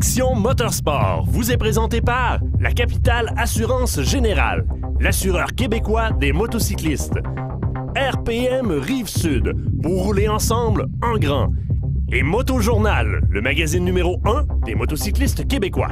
Action Motorsport vous est présenté par la Capitale Assurance Générale, l'assureur québécois des motocyclistes. RPM Rive-Sud, pour rouler ensemble en grand. Et Motojournal, le magazine numéro 1 des motocyclistes québécois.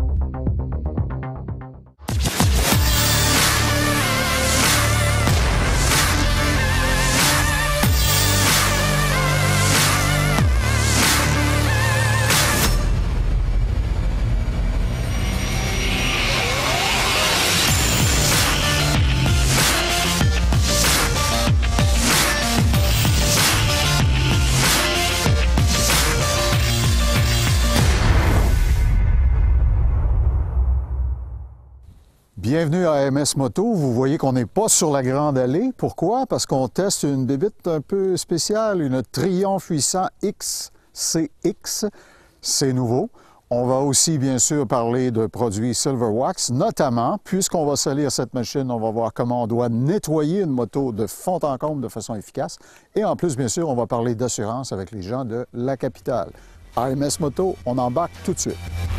Bienvenue à AMS Moto. Vous voyez qu'on n'est pas sur la Grande Allée. Pourquoi? Parce qu'on teste une bébite un peu spéciale, une Triumph 800 XCX. C'est nouveau. On va aussi, bien sûr, parler de produits Silverwax, notamment, puisqu'on va salir cette machine, on va voir comment on doit nettoyer une moto de fond en comble de façon efficace. Et en plus, bien sûr, on va parler d'assurance avec les gens de la Capitale. AMS Moto, on embarque tout de suite.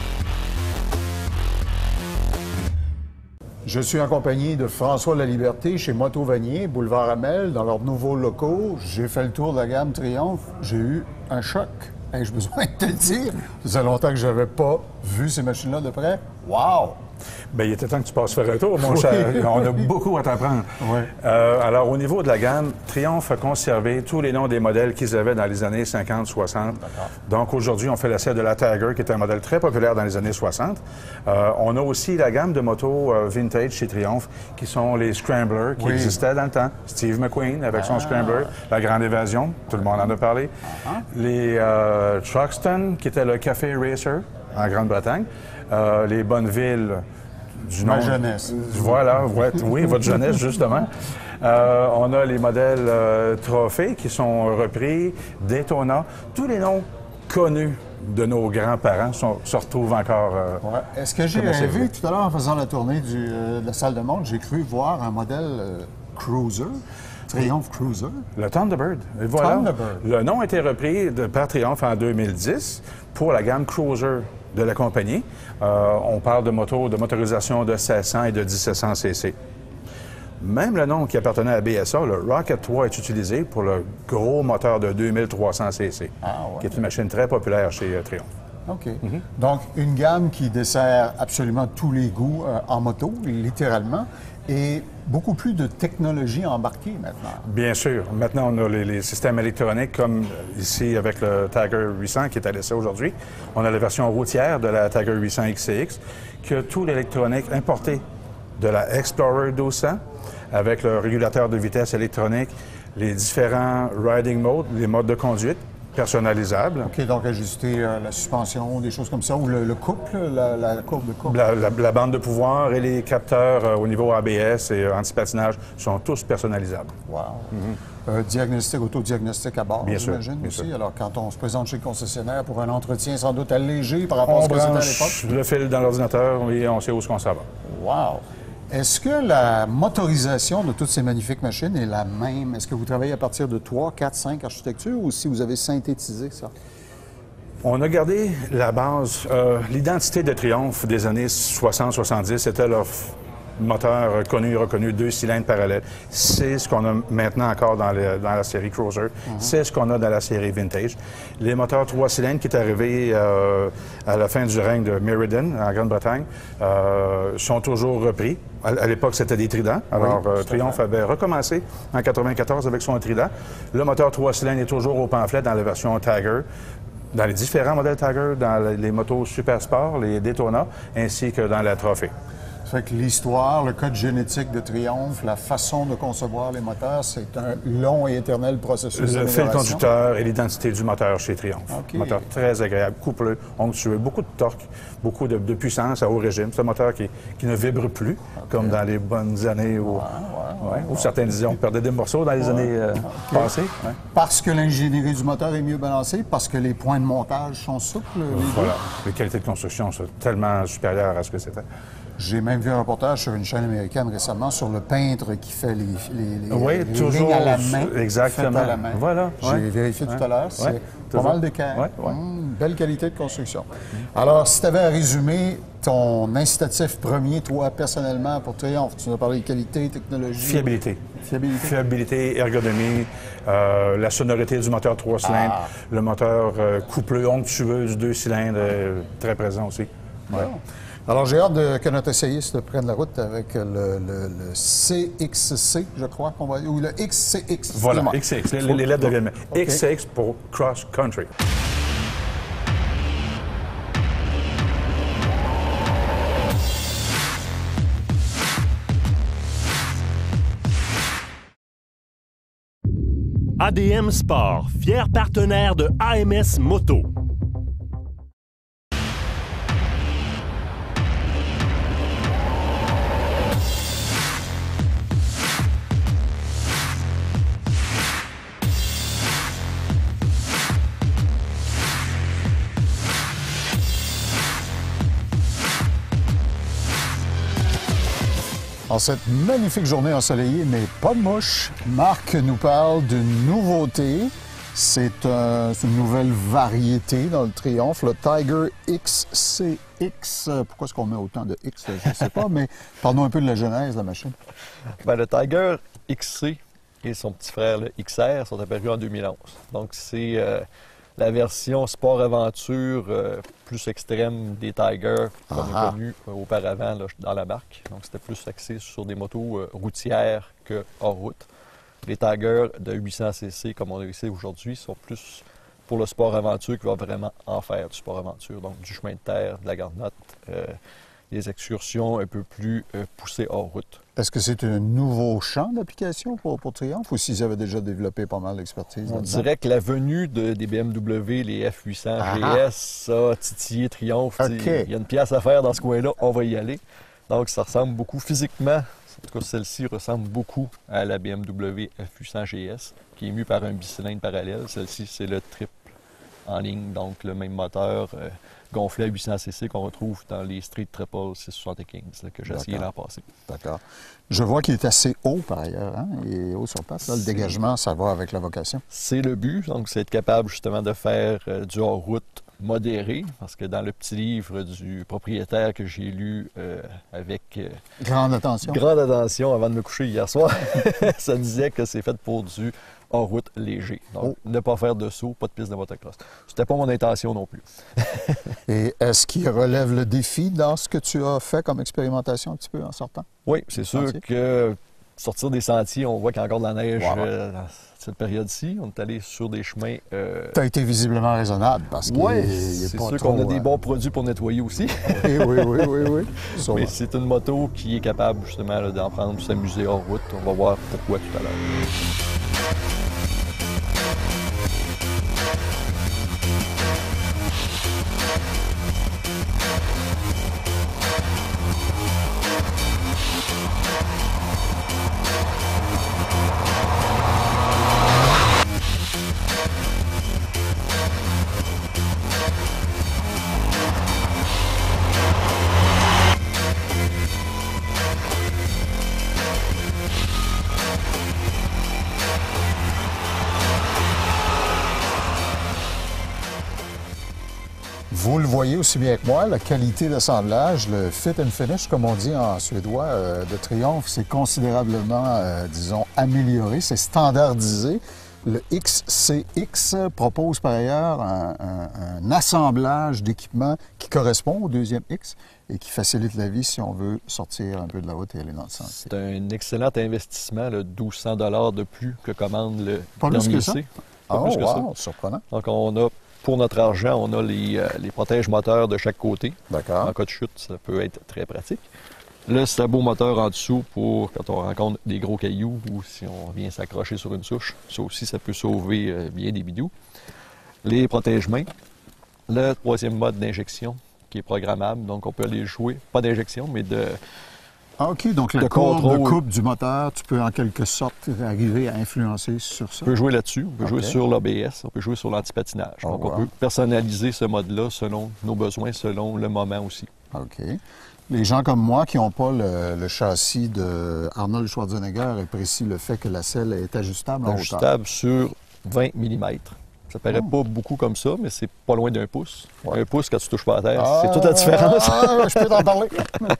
Je suis en compagnie de François Laliberté chez Moto Vanier, boulevard Amel, dans leurs nouveaux locaux. J'ai fait le tour de la gamme Triumph. J'ai eu un choc. Ai-je besoin de te le dire? Ça faisait longtemps que je n'avais pas vu ces machines-là de près. Wow! Bien, il était temps que tu passes faire un tour, mon cher. On a beaucoup à t'apprendre. Oui. Alors, au niveau de la gamme, Triumph a conservé tous les noms des modèles qu'ils avaient dans les années 50, 60. Donc, aujourd'hui, on fait l'essai de la Tiger, qui était un modèle très populaire dans les années 60. On a aussi la gamme de motos vintage chez Triumph, qui sont les Scramblers, qui existaient dans le temps. Steve McQueen avec son Scrambler, la Grande Évasion, tout le monde en a parlé. Les Truxton, qui était le Café Racer en Grande-Bretagne. Les Bonneville du nom... Ma jeunesse. Voilà, oui, votre jeunesse, justement. On a les modèles Trophée qui sont repris, Daytona. Tous les noms connus de nos grands-parents se retrouvent encore... Est-ce que j'ai rêvé tout à l'heure en faisant la tournée de la salle de monde, j'ai cru voir un modèle Cruiser, Triumph Cruiser. Le Thunderbird. Et voilà. Thunderbird. Le nom a été repris par Triumph en 2010 pour la gamme Cruiser de la compagnie. On parle de motorisation de 1600 et de 1700 cc. Même le nom qui appartenait à BSA, le Rocket 3, est utilisé pour le gros moteur de 2300 cc, qui est une machine très populaire chez Triumph. OK. Donc, une gamme qui dessert absolument tous les goûts en moto, littéralement, et beaucoup plus de technologie embarquée maintenant. Bien sûr. Maintenant, on a les systèmes électroniques, comme ici avec le Tiger 800 qui est à l'essai aujourd'hui. On a la version routière de la Tiger 800 XCX, qui a tout l'électronique importé de la Explorer 1200, avec le régulateur de vitesse électronique, les différents riding modes, les modes de conduite, personnalisable. OK, donc ajuster la suspension, des choses comme ça, ou le couple, la courbe de couple. La bande de pouvoir et les capteurs au niveau ABS et anti-patinage sont tous personnalisables. Wow! Diagnostic, autodiagnostic à bord, j'imagine aussi. Sûr. Alors, quand on se présente chez le concessionnaire pour un entretien sans doute allégé par rapport à ce que c'était à l'époque. Le fil dans l'ordinateur et on sait où on s'en va. Wow! Est-ce que la motorisation de toutes ces magnifiques machines est la même? Est-ce que vous travaillez à partir de 3, 4, 5 architectures ou si vous avez synthétisé ça? On a gardé la base. L'identité de Triumph des années 60-70, c'était leur moteur connu et reconnu, 2 cylindres parallèles. C'est ce qu'on a maintenant encore dans la série Cruiser. C'est ce qu'on a dans la série Vintage. Les moteurs 3 cylindres qui est arrivé à la fin du règne de Meriden, en Grande-Bretagne, sont toujours repris. À l'époque, c'était des Trident. Alors, Triumph avait recommencé en 1994 avec son Trident. Le moteur 3 cylindres est toujours au pamphlet dans la version Tiger, dans les différents modèles Tiger, dans les motos Super Sport, les Daytona, ainsi que dans la Trophée. Ça fait que l'histoire, le code génétique de Triumph, la façon de concevoir les moteurs, c'est un long et éternel processus. Le fil conducteur et l'identité du moteur chez Triumph. Okay. Moteur très agréable, coupleux, onctueux, beaucoup de torque, beaucoup de puissance à haut régime. C'est un moteur qui ne vibre plus, comme dans les bonnes années où certains disaient on perdait des morceaux dans les années passées. Parce que l'ingénierie du moteur est mieux balancée, parce que les points de montage sont souples. Voilà. Les qualités de construction sont tellement supérieures à ce que c'était. J'ai même vu un reportage sur une chaîne américaine récemment sur le peintre qui fait les toujours lignes à la main. Exactement. À la main. Voilà. J'ai vérifié tout à l'heure. C'est pas mal d'équerre. belle qualité de construction. Alors, si tu avais à résumer ton incitatif premier, toi, personnellement, pour Triumph, tu nous as parlé de qualité, technologie... Fiabilité. Fiabilité. Fiabilité, ergonomie, la sonorité du moteur 3 cylindres, le moteur coupleux onctueux du 2 cylindres, très présent aussi. Ouais. Bon. Alors, j'ai hâte que notre essayiste prenne la route avec le CXC, je crois qu'on va... ou le XCX. Voilà, XCX, les lettres deviennent... Okay. XCX pour Cross Country. ADM Sport, fier partenaire de AMS Moto. En cette magnifique journée ensoleillée, mais pas de mouche, Marc nous parle d'une nouveauté. C'est une nouvelle variété dans le Triumph, le Tiger XCX. Pourquoi est-ce qu'on met autant de X? Je ne sais pas, mais parlons un peu de la genèse de la machine. Bien, le Tiger XC et son petit frère, le XR, sont apparus en 2011. Donc, c'est la version sport-aventure plus extrême des Tigers qu'on a connus auparavant là, dans la marque. Donc, c'était plus axé sur des motos routières que hors route. Les Tigers de 800cc, comme on a ici aujourd'hui, sont plus pour le sport-aventure qui va vraiment en faire du sport-aventure. Donc, du chemin de terre, de la garnotte, des excursions un peu plus poussées hors route. Est-ce que c'est un nouveau champ d'application pour Triumph ou s'ils avaient déjà développé pas mal d'expertise? On dirait que la venue des BMW, les F800 GS, a titillé Triumph. Okay. Il y a une pièce à faire dans ce coin-là, on va y aller. Donc, ça ressemble beaucoup physiquement. En tout cas, celle-ci ressemble beaucoup à la BMW F800 GS, qui est mue par un bicylindre parallèle. Celle-ci, c'est le triple en ligne, donc le même moteur gonflé à 800cc qu'on retrouve dans les Street Triple 675 là, que j'ai essayé l'an passé. D'accord. Je vois qu'il est assez haut par ailleurs, hein? Il est haut sur place. Là, le dégagement, ça va avec la vocation. C'est le but, donc c'est être capable justement de faire du hors-route modéré, parce que dans le petit livre du propriétaire que j'ai lu avec grande attention avant de me coucher hier soir, ça disait que c'est fait pour du hors-route léger. Donc, ne pas faire de saut, pas de piste de motocross. C'était pas mon intention non plus. Et est-ce qu'il relève le défi dans ce que tu as fait comme expérimentation un petit peu en sortant? Oui, c'est sûr que sortir des sentiers, on voit qu'il y a encore de la neige dans cette période-ci. On est allé sur des chemins... Tu as été visiblement raisonnable parce qu'il c'est sûr qu'on a des bons produits pour nettoyer aussi. Oui. Mais c'est une moto qui est capable justement d'en prendre, s'amuser hors route. On va voir pourquoi tout à l'heure. Vous le voyez aussi bien que moi, la qualité d'assemblage, le fit and finish, comme on dit en suédois, de Triumph, c'est considérablement, disons, amélioré, c'est standardisé. Le XCX propose par ailleurs un assemblage d'équipements qui correspond au deuxième X et qui facilite la vie si on veut sortir un peu de la route et aller dans le sens. C'est un excellent investissement, le 1200 $ de plus que commande le plus que ça? C. Ah, wow, surprenant. Donc, on a, pour notre argent, on a les protèges moteurs de chaque côté. D'accord. En cas de chute, ça peut être très pratique. Le sabot moteur en dessous pour quand on rencontre des gros cailloux ou si on vient s'accrocher sur une souche. Ça aussi, ça peut sauver bien des bidous. Les protège-mains. Le troisième mode d'injection qui est programmable. Donc, on peut aller jouer, pas d'injection, mais de... Ah, OK. Donc, la courbe de coupe du moteur, tu peux en quelque sorte arriver à influencer sur ça. On peut jouer là-dessus. On peut jouer sur l'ABS. On peut jouer sur l'antipatinage. Donc, on peut personnaliser ce mode-là selon nos besoins, selon le moment aussi. OK. Les gens comme moi qui n'ont pas le châssis de Arnold Schwarzenegger apprécient le fait que la selle est ajustable en hauteur. Ajustable sur 20 mm. Ça paraît pas beaucoup comme ça, mais c'est pas loin d'1 pouce. Ouais. 1 pouce, quand tu touches pas à terre, c'est toute la différence. Je peux t'en parler.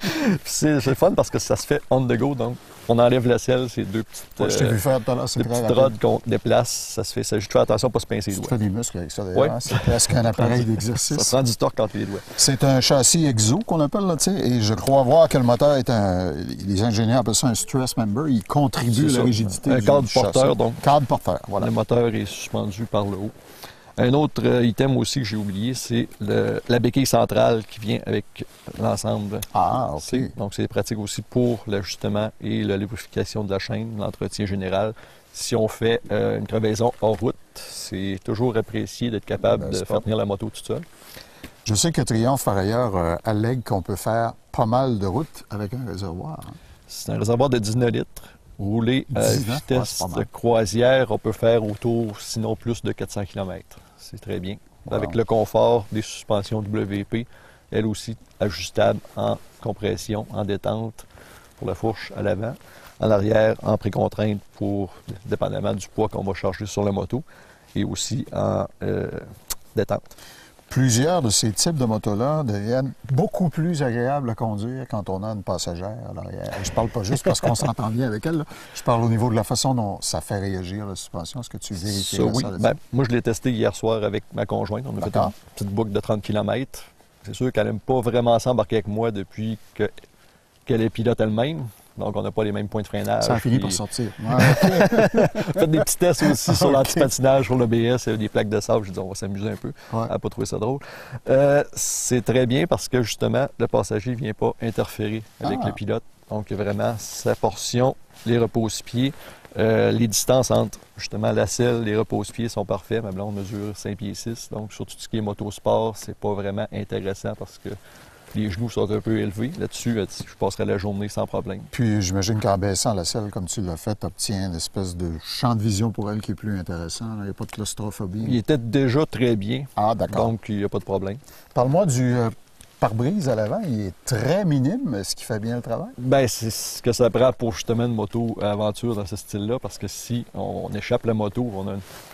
C'est fun parce que ça se fait on the go, donc on enlève la selle, c'est deux petites, Je t'ai vu faire tout à l'heure, c'est deux très petites rapide. rods qu'on déplace. Ça se fait, ça juste faire attention à pas se pincer les Tu doigts. fais des muscles avec ça, d'ailleurs. Ouais. Hein? C'est presque un appareil Ça d'exercice. prend du torque entre les doigts. C'est un châssis exo qu'on appelle, là, tu sais, et je crois voir que le moteur est un... Les ingénieurs appellent ça un stress member. Il contribue à C'est la ça. rigidité Un du cadre châssis. porteur, donc. Cadre porteur, voilà. Le moteur est suspendu par le haut. Un autre item aussi que j'ai oublié, c'est la béquille centrale qui vient avec l'ensemble. Ah, OK. Donc, c'est pratique aussi pour l'ajustement et la lubrification de la chaîne, l'entretien général. Si on fait une crevaison hors route, c'est toujours apprécié d'être capable de faire tenir la moto toute seule. Je sais que Triumph, par ailleurs, allègue qu'on peut faire pas mal de routes avec un réservoir. Hein. C'est un réservoir de 19 litres. Rouler à 19, ouais, vitesse c'est pas mal. de croisière, on peut faire autour, sinon plus de 400 km. C'est très bien. Wow. Avec le confort des suspensions WP, elles aussi ajustables en compression, en détente pour la fourche à l'avant, en arrière en précontrainte pour, dépendamment du poids qu'on va charger sur la moto, et aussi en détente. Plusieurs de ces types de motos-là deviennent beaucoup plus agréables à conduire quand on a une passagère à l'arrière. Je parle pas juste parce qu'on s'entend bien avec elle. Là. Je parle au niveau de la façon dont ça fait réagir la suspension. Est-ce que tu vérifies Ça, oui. ça? Ben, moi, je l'ai testé hier soir avec ma conjointe. On a fait une petite boucle de 30 km. C'est sûr qu'elle n'aime pas vraiment s'embarquer avec moi depuis qu'elle est pilote elle-même. Donc, on n'a pas les mêmes points de freinage. Ça a fini par sortir. Ouais, okay. On a fait des petits tests aussi sur l'antipatinage, sur l'ABS, des plaques de sable. Je dis, on va s'amuser un peu. Ouais. Elle n'a pas trouvé ça drôle. C'est très bien parce que, justement, le passager ne vient pas interférer avec le pilote. Donc, il y a vraiment sa portion, les repose-pieds. Les distances entre, justement, la selle, les repose-pieds sont parfaits. Ma blonde mesure 5 pieds 6. Donc, sur tout ce qui est motosport, c'est pas vraiment intéressant parce que les genoux sont un peu élevés. Là-dessus, je passerai la journée sans problème. Puis j'imagine qu'en baissant la selle comme tu l'as fait, tu obtiens une espèce de champ de vision pour elle qui est plus intéressant. Il n'y a pas de claustrophobie. Il était déjà très bien. Ah, d'accord. Donc, il n'y a pas de problème. Parle-moi du pare-brise à l'avant. Il est très minime. Est-ce qu'il fait bien le travail? Bien, c'est ce que ça prend pour justement une moto aventure dans ce style-là. Parce que si on échappe la moto, on a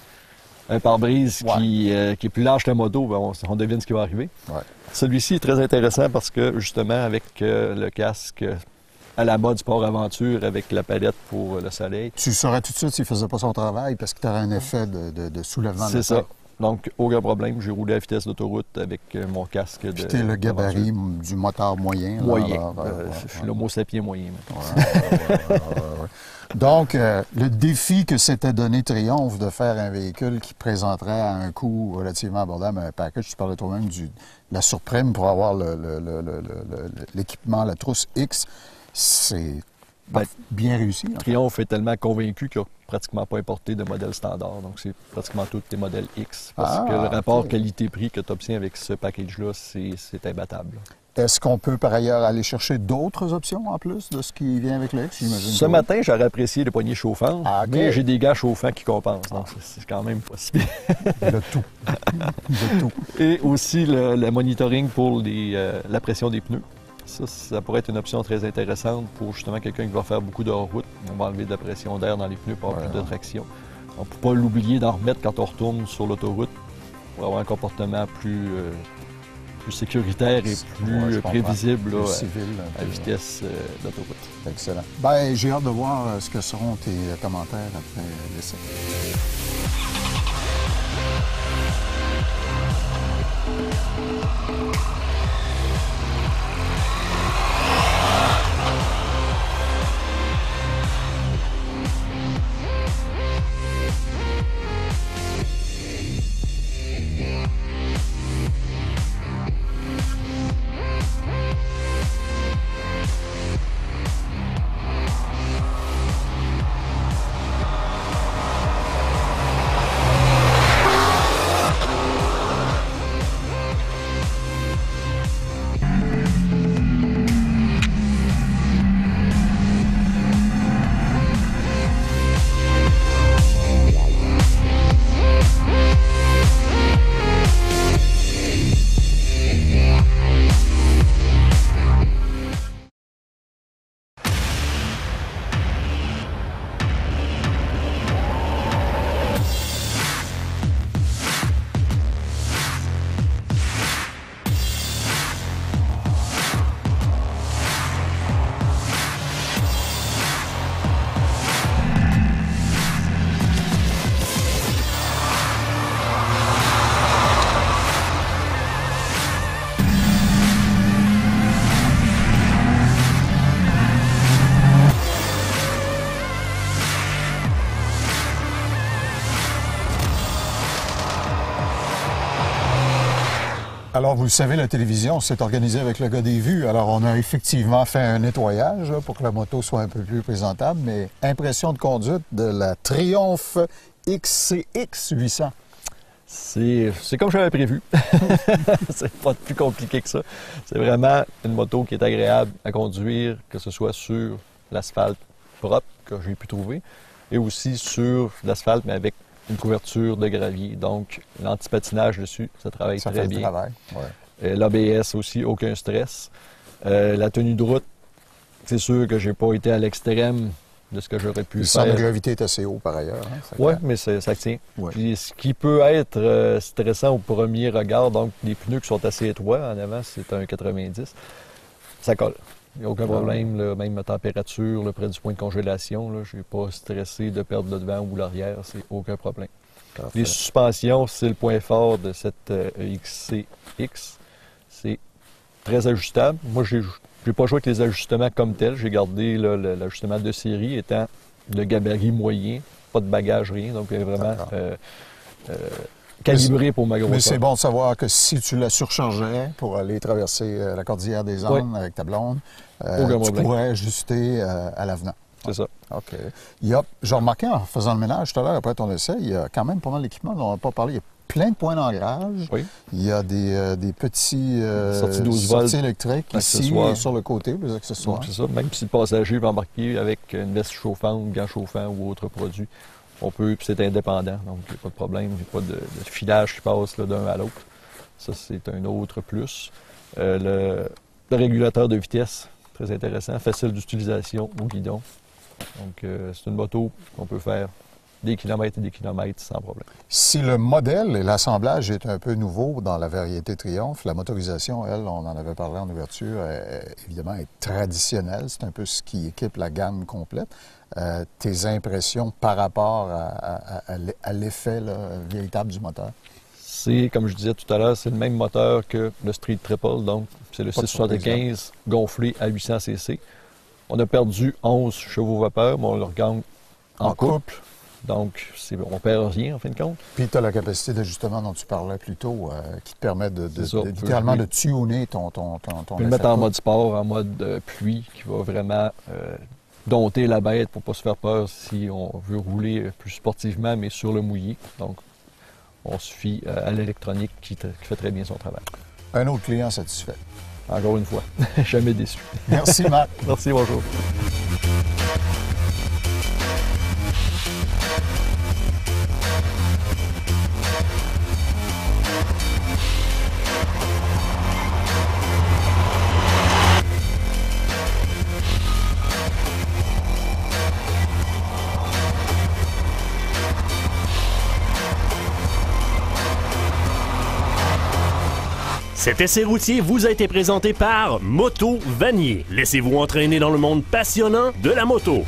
un pare-brise qui est plus large que la moto, bien, on devine ce qui va arriver. Ouais. Celui-ci est très intéressant parce que, justement, avec le casque à la mode sport aventure, avec la palette pour le soleil. Tu saurais tout de suite s'il ne faisait pas son travail parce que tu aurais un effet de soulèvement de la C'est ça. tête. Donc, aucun problème. J'ai roulé à vitesse d'autoroute avec mon casque de. Puis tu es le gabarit du motard moyen. Là, moyen. alors, Je suis l'homo sapiens moyen. Ouais. Donc, le défi que s'était donné Triumph de faire un véhicule qui présenterait à un coût relativement abordable un package, tu parlais toi-même de la surprime pour avoir l'équipement, la trousse X, c'est bien réussi. Triumph est tellement convaincu qu'il n'a pratiquement pas importé de modèle standard. Donc, c'est pratiquement tous des modèles X. Parce que le rapport qualité-prix que tu obtiens avec ce package-là, c'est imbattable. Est-ce qu'on peut par ailleurs aller chercher d'autres options en plus de ce qui vient avec le X, j'imagine? Ce matin, j'aurais apprécié les poignées chauffantes, mais j'ai des gars chauffants qui compensent. Donc, c'est quand même possible. Le tout. Le tout. Et aussi le monitoring pour la pression des pneus. Ça pourrait être une option très intéressante pour justement quelqu'un qui va faire beaucoup de hors-route. On va enlever de la pression d'air dans les pneus pour avoir plus de traction. On ne peut pas l'oublier d'en remettre quand on retourne sur l'autoroute pour avoir un comportement plus sécuritaire et plus prévisible là, civil, à vitesse d'autoroute. Excellent. Bien, j'ai hâte de voir ce que seront tes commentaires après l'essai. Alors, vous le savez, la télévision s'est organisée avec le gars des vues. Alors, on a effectivement fait un nettoyage là, pour que la moto soit un peu plus présentable. Mais impression de conduite de la Triumph XCX 800. C'est comme j'avais prévu. C'est pas plus compliqué que ça. C'est vraiment une moto qui est agréable à conduire, que ce soit sur l'asphalte propre que j'ai pu trouver, et aussi sur l'asphalte, mais avec une couverture de gravier. Donc, l'antipatinage dessus, ça travaille Ça très fait bien. le travail. Ouais. L'ABS aussi, aucun stress. La tenue de route, c'est sûr que j'ai pas été à l'extrême de ce que j'aurais pu Le faire. centre de gravité est assez haut par ailleurs. Hein? Oui, mais ça tient. Ouais. Puis, ce qui peut être stressant au premier regard, donc les pneus qui sont assez étroits en avant, c'est un 90, ça colle. Il n'y a aucun problème, là, même la température, là, près du point de congélation, je n'ai pas stressé de perdre le devant ou l'arrière, c'est aucun problème. Parfait. Les suspensions, c'est le point fort de cette XCX. C'est très ajustable. Moi, je n'ai pas joué avec les ajustements comme tels. J'ai gardé l'ajustement de série étant de gabarit moyen, pas de bagage, rien. Donc, vraiment calibré pour ma grosseur. Mais c'est bon de savoir que si tu la surchargeais pour aller traverser la cordillère des Andes avec ta blonde, tu pourrais ajuster à l'avenant. C'est ça. OK. J'ai remarqué en faisant le ménage tout à l'heure, après ton essai, il y a quand même pas mal d'équipements dont on n'a pas parlé. Il y a plein de points d'ancrage. Oui. Il y a des petits sorties électriques ici et sur le côté, les accessoires. Donc, c'est ça. Même si le passager va embarquer avec une veste chauffante, gants chauffants ou autre produit, on peut, puis c'est indépendant. Donc, il n'y a pas de problème. Il n'y a pas de filage qui passe d'un à l'autre. Ça, c'est un autre plus. Le régulateur de vitesse, très intéressant, facile d'utilisation au guidon. Donc, c'est une moto qu'on peut faire des kilomètres et des kilomètres sans problème. Si le modèle et l'assemblage est un peu nouveau dans la variété Triumph, la motorisation, elle, on en avait parlé en ouverture, évidemment, est traditionnelle. C'est un peu ce qui équipe la gamme complète. Tes impressions par rapport à l'effet véritable du moteur? C'est, comme je disais tout à l'heure, c'est le même moteur que le Street Triple, donc c'est le 675 gonflé à 800 cc. On a perdu 11 chevaux vapeur, mais on le regagne en couple. Donc, on ne perd rien, en fin de compte. Puis, tu as la capacité d'ajustement dont tu parlais plus tôt, qui te permet littéralement de tuner ton On peut le mettre en mode sport, en mode pluie, qui va vraiment dompter la bête pour ne pas se faire peur si on veut rouler plus sportivement, mais sur le mouillé. Donc, on se fie à l'électronique qui fait très bien son travail. Un autre client satisfait. Encore une fois, jamais déçu. Merci, Marc. Merci, bonjour. Cet essai routier vous a été présenté par Moto Vanier. Laissez-vous entraîner dans le monde passionnant de la moto.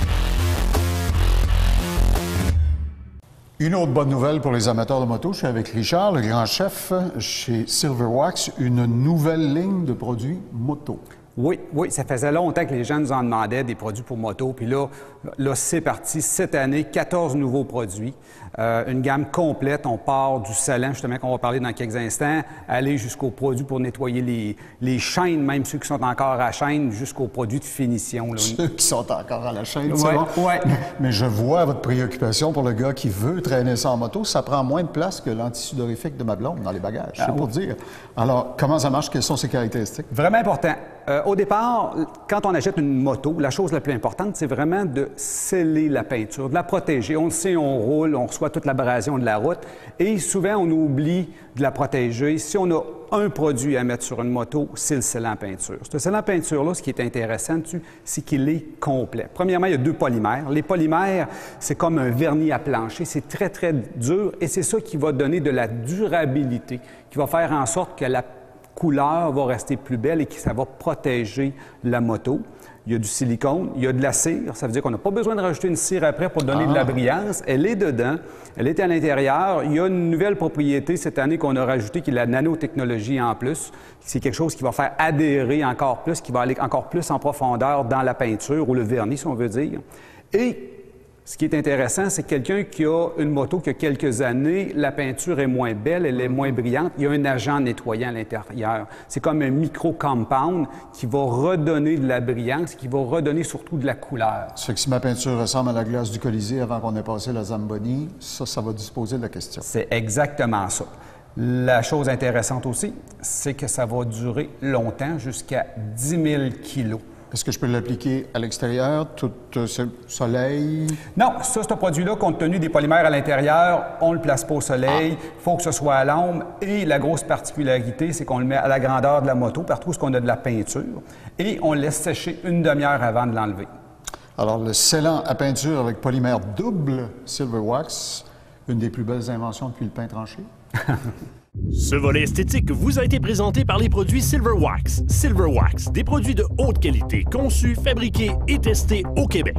Une autre bonne nouvelle pour les amateurs de moto, je suis avec Richard, le grand chef chez Silverwax, une nouvelle ligne de produits moto. Oui, ça faisait longtemps que les gens nous en demandaient des produits pour moto. Puis là c'est parti. Cette année, 14 nouveaux produits. Une gamme complète. On part du scellant, justement, qu'on va parler dans quelques instants, aller jusqu'aux produits pour nettoyer les chaînes, même ceux qui sont encore à chaîne, jusqu'aux produits de finition. Là. Ceux qui sont encore à la chaîne, ouais, c'est bon. Ouais. Mais je vois votre préoccupation pour le gars qui veut traîner ça en moto. Ça prend moins de place que l'antisudorifique de ma blonde dans les bagages, c'est pour dire. Alors, comment ça marche? Quelles sont ses caractéristiques? Vraiment important. Au départ, quand on achète une moto, la chose la plus importante, c'est vraiment de sceller la peinture, de la protéger. On le sait, on roule, on reçoit toute l'abrasion de la route et souvent, on oublie de la protéger. Si on a un produit à mettre sur une moto, c'est le scellant peinture. Ce scellant peinture-là, ce qui est intéressant dessus, c'est qu'il est complet. Premièrement, il y a 2 polymères. Les polymères, c'est comme un vernis à plancher. C'est très, très dur et c'est ça qui va donner de la durabilité, qui va faire en sorte que la couleur va rester plus belle et que ça va protéger la moto. Il y a du silicone, il y a de la cire. Ça veut dire qu'on n'a pas besoin de rajouter une cire après pour donner de la brillance. Elle est dedans, elle est à l'intérieur. Il y a une nouvelle propriété cette année qu'on a rajoutée qui est la nanotechnologie en plus. C'est quelque chose qui va faire adhérer encore plus, qui va aller encore plus en profondeur dans la peinture ou le vernis, si on veut dire. Et Ce qui est intéressant, c'est que quelqu'un qui a une moto qui a quelques années, la peinture est moins belle, elle est moins brillante. Il y a un agent nettoyant à l'intérieur. C'est comme un micro-compound qui va redonner de la brillance, qui va redonner surtout de la couleur. Ça fait que si ma peinture ressemble à la glace du Colisée avant qu'on ait passé la Zamboni, ça va disposer de la question. C'est exactement ça. La chose intéressante aussi, c'est que ça va durer longtemps, jusqu'à 10 000 kilos. Est-ce que je peux l'appliquer à l'extérieur, tout soleil? Non, ça, ce produit-là, compte tenu des polymères à l'intérieur, on ne le place pas au soleil. Il faut que ce soit à l'ombre. Et la grosse particularité, c'est qu'on le met à la grandeur de la moto, partout où on a de la peinture, et on le laisse sécher une demi-heure avant de l'enlever. Alors, le scellant à peinture avec polymère double Silver Wax, une des plus belles inventions depuis le pain tranché. Ce volet esthétique vous a été présenté par les produits Silver Wax. Silver Wax, des produits de haute qualité, conçus, fabriqués et testés au Québec.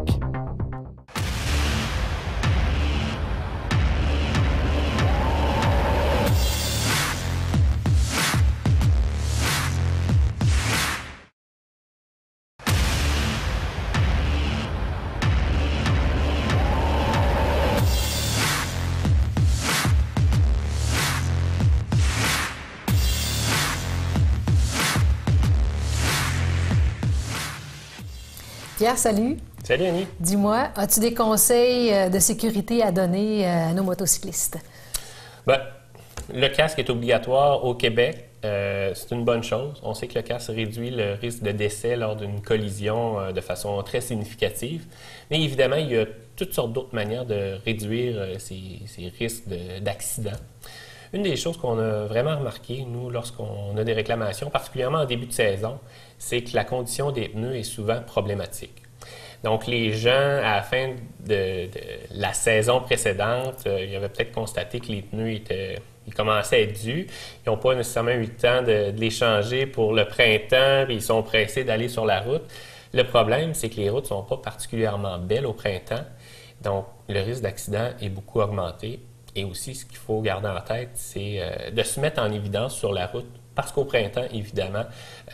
Pierre, salut. Salut Annie. Dis-moi, as-tu des conseils de sécurité à donner à nos motocyclistes? Bien, le casque est obligatoire au Québec. C'est une bonne chose. On sait que le casque réduit le risque de décès lors d'une collision de façon très significative. Mais évidemment, il y a toutes sortes d'autres manières de réduire ces risques d'accident. Une des choses qu'on a vraiment remarqué, nous, lorsqu'on a des réclamations, particulièrement en début de saison, c'est que la condition des pneus est souvent problématique. Donc, les gens, à la fin de la saison précédente, ils avaient peut-être constaté que les pneus ils commençaient à être durs. Ils n'ont pas nécessairement eu le temps de les changer pour le printemps, puis ils sont pressés d'aller sur la route. Le problème, c'est que les routes ne sont pas particulièrement belles au printemps, donc le risque d'accident est beaucoup augmenté. Et aussi, ce qu'il faut garder en tête, c'est de se mettre en évidence sur la route. Parce qu'au printemps, évidemment,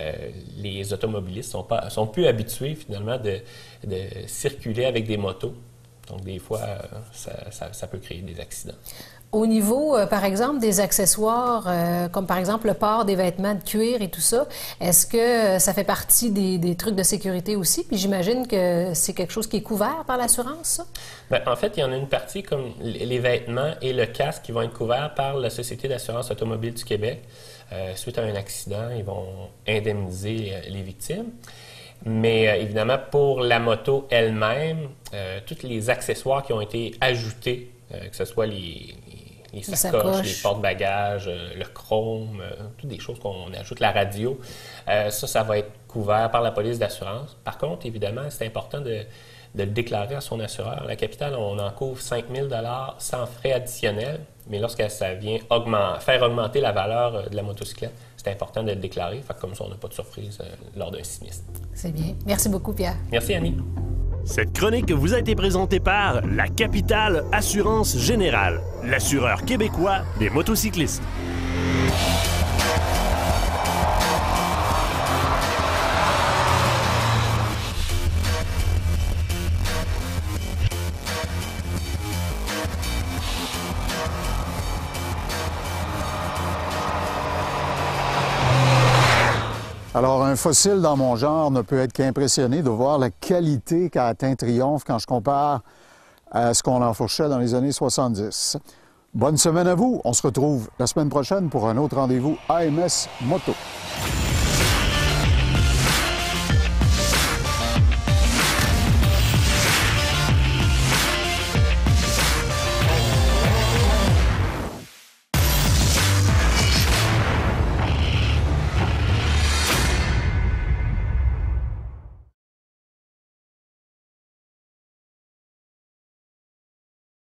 les automobilistes sont plus habitués, finalement, de circuler avec des motos. Donc, des fois, ça peut créer des accidents. Au niveau, par exemple, des accessoires, comme par exemple le port des vêtements de cuir et tout ça, est-ce que ça fait partie des trucs de sécurité aussi? Puis j'imagine que c'est quelque chose qui est couvert par l'assurance, ça? Bien, en fait, il y en a une partie comme les vêtements et le casque qui vont être couverts par la Société d'assurance automobile du Québec. Suite à un accident, ils vont indemniser les victimes. Mais évidemment, pour la moto elle-même, tous les accessoires qui ont été ajoutés, que ce soit les sacoches, les porte-bagages, le chrome, toutes des choses qu'on ajoute, la radio, ça va être couvert par la police d'assurance. Par contre, évidemment, c'est important de le déclarer à son assureur. La capitale, on en couvre 5 000 $ sans frais additionnels, mais lorsque ça vient faire augmenter la valeur de la motocyclette, c'est important de le déclarer. Comme ça, on n'a pas de surprise lors d'un sinistre. C'est bien. Merci beaucoup, Pierre. Merci, Annie. Cette chronique vous a été présentée par la Capitale Assurance Générale, l'assureur québécois des motocyclistes. Alors, un fossile dans mon genre ne peut être qu'impressionné de voir la qualité qu'a atteint Triumph quand je compare à ce qu'on enfourchait dans les années 70. Bonne semaine à vous. On se retrouve la semaine prochaine pour un autre rendez-vous AMS Moto.